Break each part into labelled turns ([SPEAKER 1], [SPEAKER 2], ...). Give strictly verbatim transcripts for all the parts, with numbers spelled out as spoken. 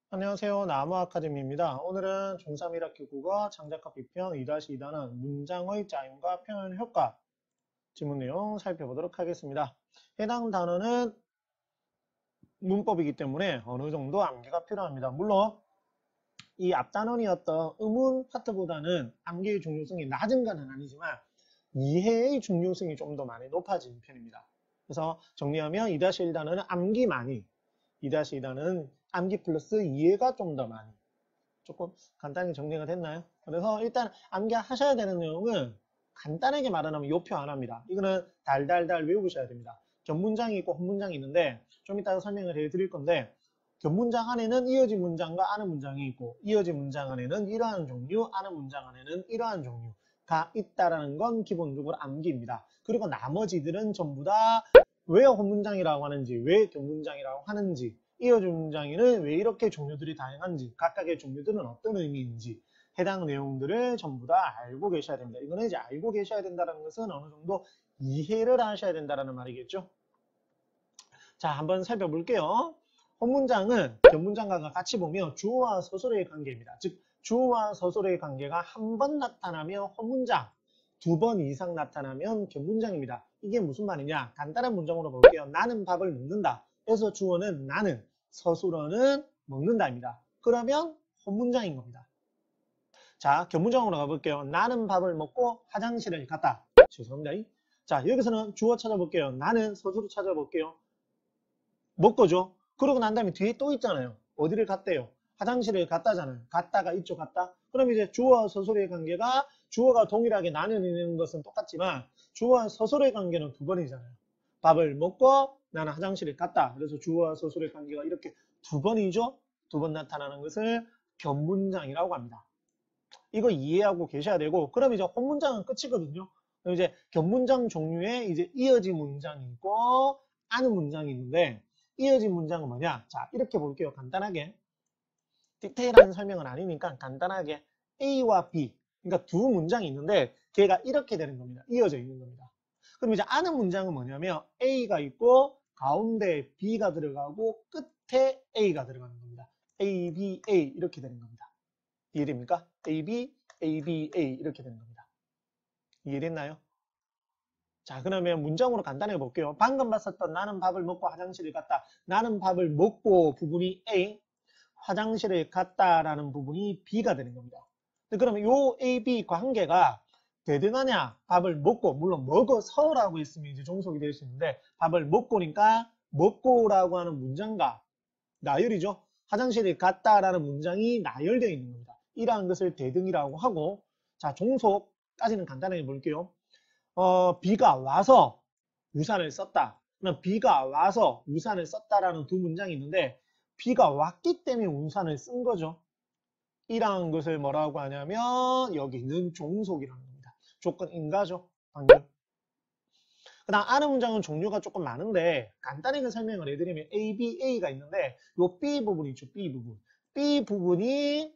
[SPEAKER 1] 안녕하세요. 나무아카데미입니다. 오늘은 중삼 일 학기 국어 창작학 비편 이 이 단원 문장의 짜임과 표현 효과 지문 내용 살펴보도록 하겠습니다. 해당 단어는 문법이기 때문에 어느 정도 암기가 필요합니다. 물론 이 앞단원이었던 의문 파트보다는 암기의 중요성이 낮은 건 아니지만 이해의 중요성이 좀 더 많이 높아진 편입니다. 그래서 정리하면 이 일 단어는 암기 많이, 이 이 단어는 암기 플러스 이해가 좀 더 많이. 조금 간단히 정리가 됐나요? 그래서 일단 암기하셔야 되는 내용은 간단하게 말하면 이 표 하나입니다. 이거는 달달달 외우셔야 됩니다. 견문장이 있고 혼문장이 있는데 좀 이따가 설명을 해드릴 건데 견문장 안에는 이어진 문장과 아는 문장이 있고 이어진 문장 안에는 이러한 종류, 아는 문장 안에는 이러한 종류가 있다라는 건 기본적으로 암기입니다. 그리고 나머지들은 전부 다 왜 혼문장이라고 하는지, 왜 견문장이라고 하는지, 이어진 문장에는 왜 이렇게 종류들이 다양한지, 각각의 종류들은 어떤 의미인지 해당 내용들을 전부 다 알고 계셔야 됩니다. 이거는 이제 알고 계셔야 된다는 것은 어느 정도 이해를 하셔야 된다는 말이겠죠. 자, 한번 살펴볼게요. 혼문장은 견문장과 같이 보면 주어와 서술의 관계입니다. 즉, 주어와 서술의 관계가 한 번 나타나면 혼문장, 두 번 이상 나타나면 견문장입니다. 이게 무슨 말이냐? 간단한 문장으로 볼게요. 나는 밥을 먹는다. 그래서 주어는 나는, 서술어는 먹는다입니다. 그러면 혼문장인 겁니다. 자, 견문장으로 가볼게요. 나는 밥을 먹고 화장실을 갔다. 죄송합니다. 자, 여기서는 주어 찾아볼게요. 나는 서술어 찾아볼게요. 먹고죠. 그러고 난 다음에 뒤에 또 있잖아요. 어디를 갔대요? 화장실을 갔다잖아요. 갔다가 있죠, 갔다. 그럼 이제 주어와 서술의 관계가 주어가 동일하게 나뉘는 것은 똑같지만 주어와 서술의 관계는 두 번이잖아요. 밥을 먹고 나는 화장실을 갔다. 그래서 주어와 서술의 관계가 이렇게 두 번이죠. 두 번 나타나는 것을 견문장이라고 합니다. 이거 이해하고 계셔야 되고, 그럼 이제 혼문장은 끝이거든요. 그럼 이제 견문장 종류에 이제 이어진 문장이 있고 아는 문장이 있는데 이어진 문장은 뭐냐? 자, 이렇게 볼게요. 간단하게. 디테일한 설명은 아니니까 간단하게 A와 B, 그러니까 두 문장이 있는데 걔가 이렇게 되는 겁니다. 이어져 있는 겁니다. 그럼 이제 아는 문장은 뭐냐면 A가 있고 가운데 B가 들어가고 끝에 A가 들어가는 겁니다. A, B, A 이렇게 되는 겁니다. 이해됩니까? A, B, A, B, A 이렇게 되는 겁니다. 이해됐나요? 자, 그러면 문장으로 간단하게 볼게요. 방금 봤었던 나는 밥을 먹고 화장실을 갔다. 나는 밥을 먹고 부분이 A, 화장실을 갔다라는 부분이 B가 되는 겁니다. 그러면 요 A, B 관계가 대등하냐? 밥을 먹고, 물론 먹어서라고 했으면 이제 종속이 될 수 있는데 밥을 먹고니까 먹고라고 하는 문장과 나열이죠. 화장실을 갔다라는 문장이 나열되어 있는 겁니다. 이러한 것을 대등이라고 하고, 자, 종속까지는 간단하게 볼게요. 어, 비가 와서 우산을 썼다. 그럼 비가 와서 우산을 썼다라는 두 문장이 있는데 비가 왔기 때문에 우산을 쓴 거죠. 이러한 것을 뭐라고 하냐면 여기는 종속이라는 겁니다. 조건 인가죠. 방금. 그 다음 아는 문장은 종류가 조금 많은데 간단하게 설명을 해드리면 A, B, A가 있는데 요 B 부분이 있죠. B 부분. B 부분이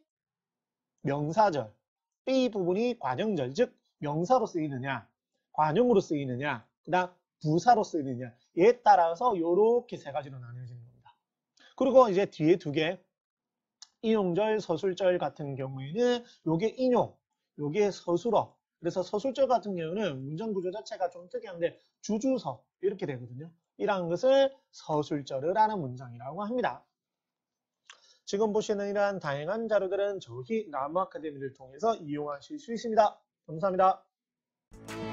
[SPEAKER 1] 명사절, B 부분이 관형절, 즉 명사로 쓰이느냐, 관용으로 쓰이느냐, 그 다음 부사로 쓰이느냐 에 따라서 이렇게 세 가지로 나뉘어지는 겁니다. 그리고 이제 뒤에 두 개, 인용절, 서술절 같은 경우에는 요게 인용, 요게 서술어. 그래서 서술절 같은 경우는 문장 구조 자체가 좀 특이한데 주주서 이렇게 되거든요. 이러한 것을 서술절을 하는 문장이라고 합니다. 지금 보시는 이러한 다양한 자료들은 저희 나무아카데미를 통해서 이용하실 수 있습니다. 감사합니다.